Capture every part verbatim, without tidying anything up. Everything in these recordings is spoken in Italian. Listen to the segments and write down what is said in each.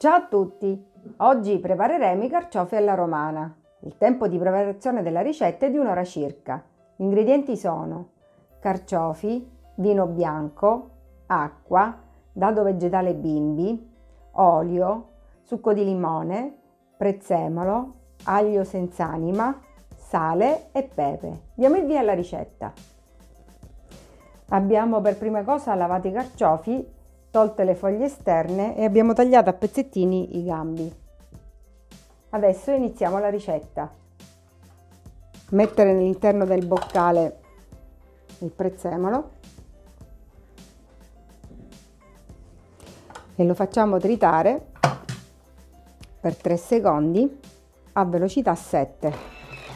Ciao a tutti! Oggi prepareremo i carciofi alla romana. Il tempo di preparazione della ricetta è di un'ora circa. Gli ingredienti sono carciofi, vino bianco, acqua, dado vegetale bimbi, olio, succo di limone, prezzemolo, aglio senza anima, sale e pepe. Diamo il via alla ricetta. Abbiamo per prima cosa lavato i carciofi, tolte le foglie esterne e abbiamo tagliato a pezzettini i gambi. Adesso iniziamo la ricetta. Mettere all'interno del boccale il prezzemolo e lo facciamo tritare per tre secondi a velocità sette.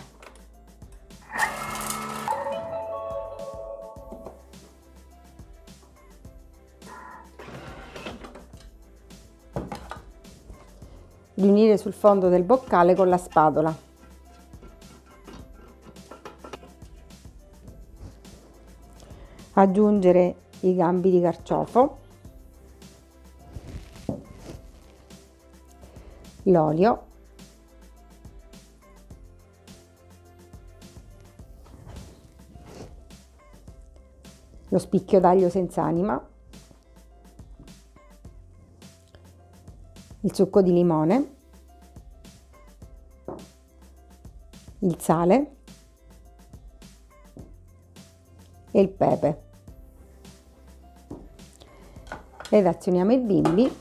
Riunire sul fondo del boccale con la spatola. Aggiungere i gambi di carciofo, l'olio, lo spicchio d'aglio senza anima, il succo di limone, il sale e il pepe ed azioniamo il bimbi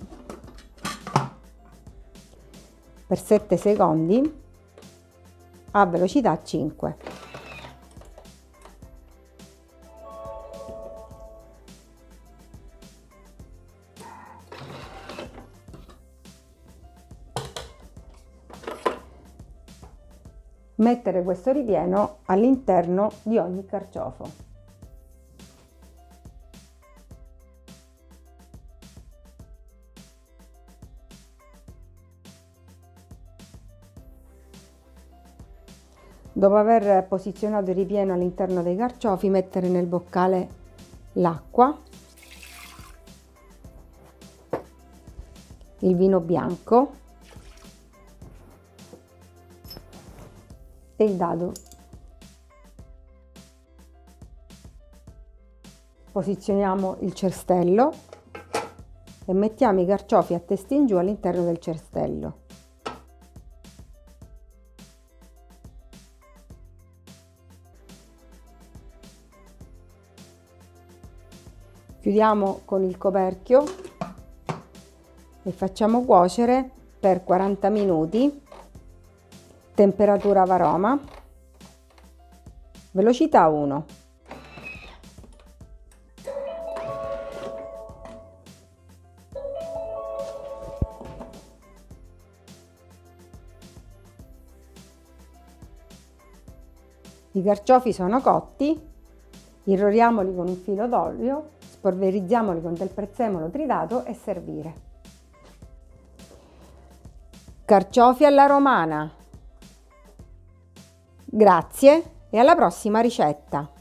per sette secondi a velocità cinque. Mettere questo ripieno all'interno di ogni carciofo. Dopo aver posizionato il ripieno all'interno dei carciofi, mettere nel boccale l'acqua, il vino bianco e il dado. Posizioniamo il cestello e mettiamo i carciofi a testa in giù all'interno del cestello. Chiudiamo con il coperchio e facciamo cuocere per quaranta minuti. Temperatura varoma, velocità uno. I carciofi sono cotti, irroriamoli con un filo d'olio, spolverizziamoli con del prezzemolo tritato e servire. Carciofi alla romana. Grazie e alla prossima ricetta!